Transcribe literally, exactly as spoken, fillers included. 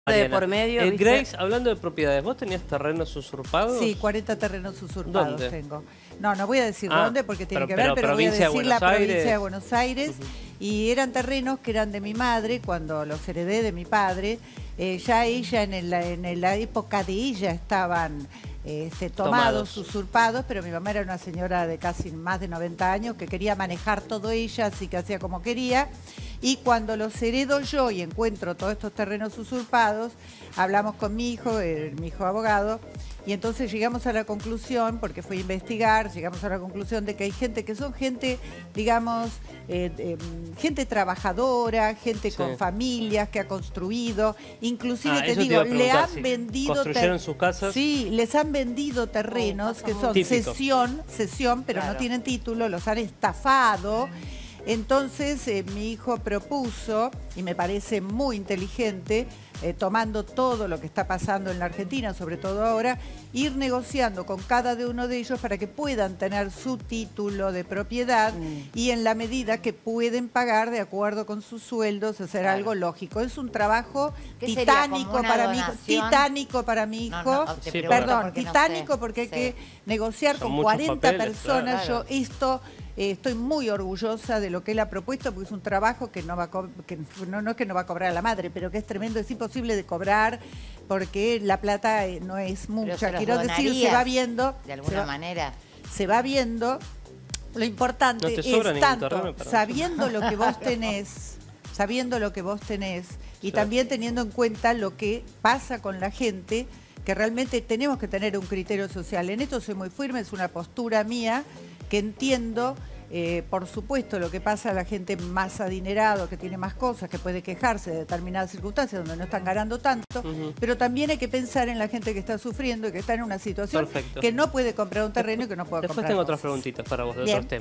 de por medio. Eh, Grace, hablando de propiedades, ¿vos tenías terrenos usurpados? Sí, cuarenta terrenos usurpados ¿Dónde? tengo. No, no voy a decir ah, dónde porque tiene pero, que ver, pero, pero voy a provincia decir de la Buenos provincia de Aires. Buenos Aires. Uh-huh. Y eran terrenos que eran de mi madre cuando los heredé de mi padre. Eh, ya ella, en, el, en la época de ella, estaban este, tomados, tomados, usurpados, pero mi mamá era una señora de casi más de noventa años que quería manejar todo ella, así que hacía como quería. Y cuando los heredo yo y encuentro todos estos terrenos usurpados, hablamos con mi hijo, eh, mi hijo abogado, y entonces llegamos a la conclusión, porque fue a investigar, llegamos a la conclusión de que hay gente que son gente, digamos, eh, eh, gente trabajadora, gente sí. con familias, que ha construido, inclusive ah, te te digo, le han si vendido... ¿Construyeron sus casas? Sí, les han vendido terrenos oh, que son típico. cesión, cesión, pero claro. no tienen título, los han estafado. Entonces eh, mi hijo propuso, y me parece muy inteligente, eh, tomando todo lo que está pasando en la Argentina, sobre todo ahora, ir negociando con cada uno de ellos para que puedan tener su título de propiedad mm. y en la medida que pueden pagar de acuerdo con sus sueldos, hacer claro. algo lógico. Es un trabajo titánico para mi hijo, titánico para mi hijo, no, no, sí, perdón, titánico no sé. porque hay sí. que negociar Son con cuarenta papeles, personas. Claro. Yo esto... Eh, estoy muy orgullosa de lo que él ha propuesto porque es un trabajo que no va a que no, no es que no va a cobrar a la madre, pero que es tremendo, es imposible de cobrar porque la plata eh, no es mucha. Quiero decir, se va viendo... De alguna se va, manera. Se va viendo. Lo importante no te es tanto sabiendo lo que vos tenés, sabiendo lo que vos tenés y sí. también teniendo en cuenta lo que pasa con la gente, que realmente tenemos que tener un criterio social. En esto soy muy firme, es una postura mía, que entiendo, eh, por supuesto, lo que pasa a la gente más adinerado, que tiene más cosas, que puede quejarse de determinadas circunstancias donde no están ganando tanto, uh-huh. pero también hay que pensar en la gente que está sufriendo y que está en una situación Perfecto. que no puede comprar un terreno y que no puede Después comprar tengo cosas. otras preguntitas para vos de Bien. otros temas.